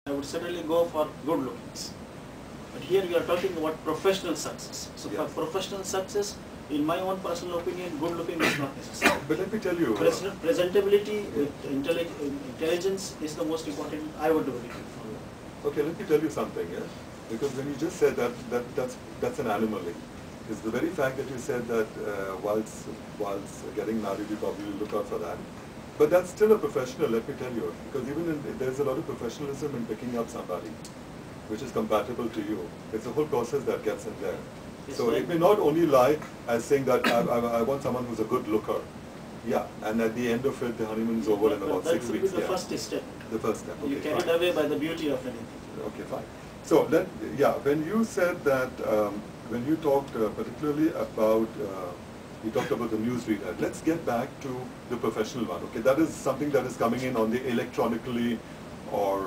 I would certainly go for good lookings. But here we are talking about professional success. So for professional success, in my own personal opinion, good looking is not necessary. But let me tell you, presentability, intelligence is the most important, I would believe. Okay, let me tell you something, yeah? Because when you just said that's an anomaly. It's the very fact that you said that whilst getting married, you probably look out for that. But that's still a professional, let me tell you, because there's a lot of professionalism in picking up somebody, which is compatible to you. It's a whole process that gets in there. Yes, so it may not only lie as saying that I want someone who's a good looker. Yeah, and at the end of it, the honeymoon is over in about 6 weeks. That's the first step. The first step. Okay, you carried away by the beauty of anything. Okay, fine. So when you said that, when you talked particularly about, you talked about the newsreader. Let's get back to the professional one. Okay, that is something that is coming in on the electronically or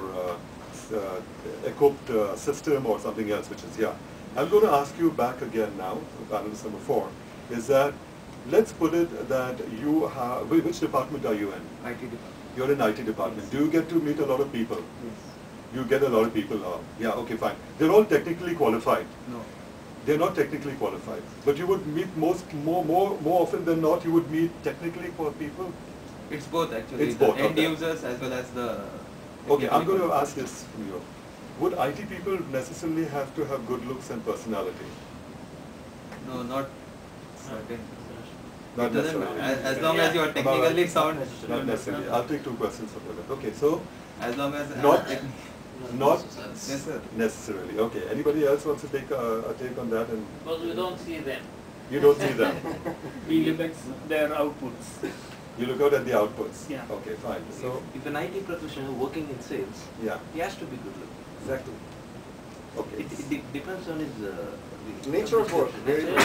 equipped system or something else, which is I'm going to ask you back again now, panelist number 4, is that let's put it that you have, which department are you in? IT department. You're in IT department. Yes. Do you get to meet a lot of people? Yes. You get a lot of people. Yeah, okay, fine. They're all technically qualified. No. They're not technically qualified. But you would meet more often than not, you would meet technically qualified people? It's both actually. It's the both, end okay. users as well as the... Okay, I'm going to ask this from you. Would IT people necessarily have to have good looks and personality? No, not certain. Not necessarily. As long as you are technically sound. Not necessarily. I'll take 2 questions from that. Okay, so... As long as... Not necessarily. Necessarily. Okay. Anybody else wants to take a take on that? And because we don't see them. You don't see them. We look at their outputs. You look out at the outputs. Yeah. Okay, fine. So if an IT professional working in sales, he has to be good looking. Exactly. Okay. It depends on his nature of work.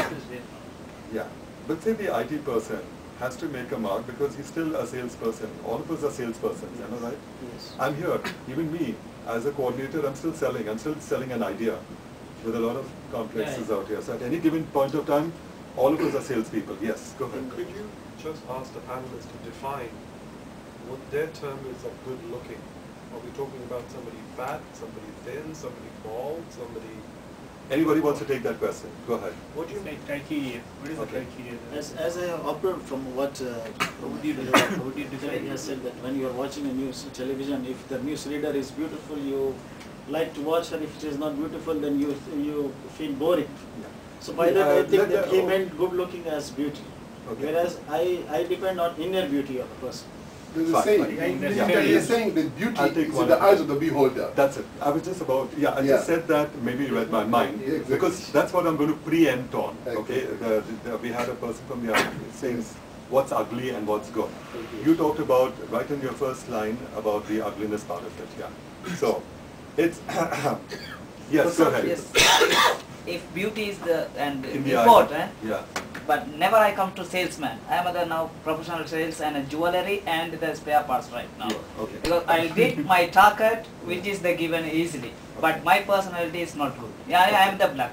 Yeah. But say the IT person has to make a mark because he's still a salesperson. All of us are salespersons, am I right? Yes. I'm here, even me, as a coordinator, I'm still selling an idea with a lot of complexes out here. So at any given point of time, all of us are salespeople. Yes, go ahead. Could you just ask the panelists to define what their term is of good looking? Are we talking about somebody fat, somebody thin, somebody bald, somebody... Anybody wants to take that question? Go ahead. What do you mean? Criteria. What is the criteria? As I observed from what Prabhudeep has said, that when you are watching a news television, if the news reader is beautiful, you like to watch her. If it is not beautiful, then you feel boring. Yeah. So by that I think that he meant good looking as beauty. Okay. Whereas I depend on inner beauty of the person. There's a saying, you're saying that beauty is in the eyes of the beholder. That's it. I was just about, I just said that, maybe you read my mind, exactly. Because that's what I'm going to preempt on, okay? We had a person from the audience saying what's ugly and what's good. You talked about, right in your first line, about the ugliness part of it, So, it's, yes, go ahead. Yes. If beauty is the important, but never I come to salesman. I am a now professional sales and jewelry and the spare parts right now. Okay. Because I'll get my target, which is the given easily. But my personality is not good. Yeah, I am the black.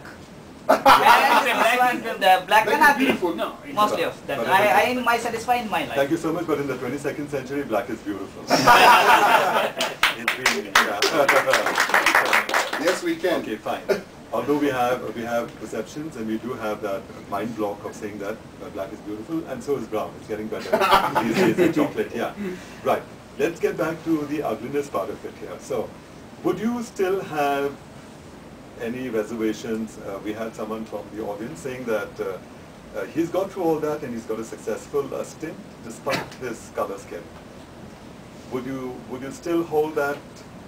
The black and I'm beautiful. No, mostly of that. I am my satisfied in my life. Thank you so much. But in the 22nd century, black is beautiful. Yes, we can. Okay, fine. Although we have perceptions and we do have that mind block of saying that black is beautiful, and so is brown. It's getting better these days in chocolate. Yeah, right. Let's get back to the ugliness part of it here. So, would you still have any reservations? We had someone from the audience saying that he's got through all that and he's got a successful stint despite his color skin. Would you still hold that?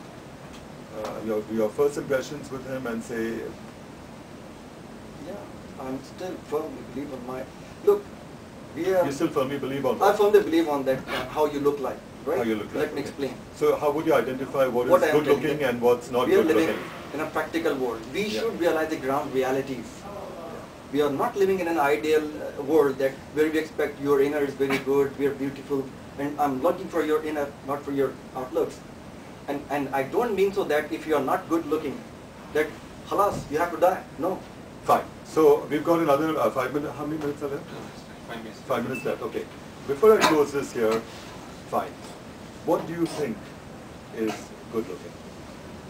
Your first impressions with him and say... Yeah, I'm still firmly believe on my... Look, we are... You still firmly believe on that? I firmly believe on that, how you look like, right? How you look like. Let me explain. So how would you identify what is good looking and what's not good looking? We are living in a practical world. We should realize the ground realities. We are not living in an ideal world that where we expect your inner is very good, we are beautiful, and I'm looking for your inner, not for your outlooks. And I don't mean so that if you are not good looking, that halas, you have to die. No. Fine. So we've got another 5 minutes. How many minutes are left? 5 minutes. 5 minutes left. Okay. Before I close this here, fine. What do you think is good looking?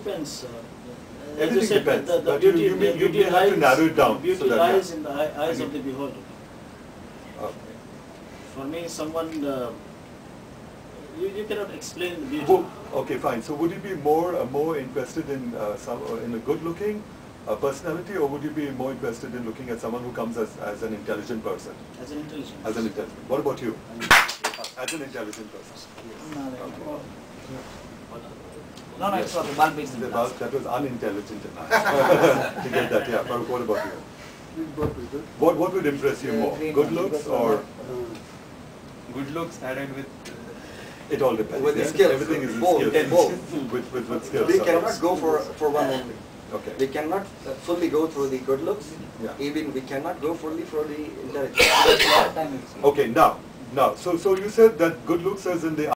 depends. As Everything you said, depends, The but beauty, you may have to lies, narrow it down Beauty so that, lies yeah. in the eyes of the beholder. Okay. For me, someone you cannot explain the beauty. Okay, fine. So would you be more interested in in a good-looking personality, or would you be more interested in looking at someone who comes as an intelligent person? As an intelligent. As an intelligent. What about you? As an intelligent person. No, it's okay. Bulb is in The glass. bulb, that was unintelligent enough to get that. Yeah. Farooq, what about you? What would impress you more? Good looks or? Good looks added with It all depends. With the yeah? skills, Everything is in both, skills. both. With skills. We cannot go for one only. Okay. We cannot fully go through the good looks. Yeah. Even we cannot go fully for the intelligence. Okay. Now, so you said that good looks is in the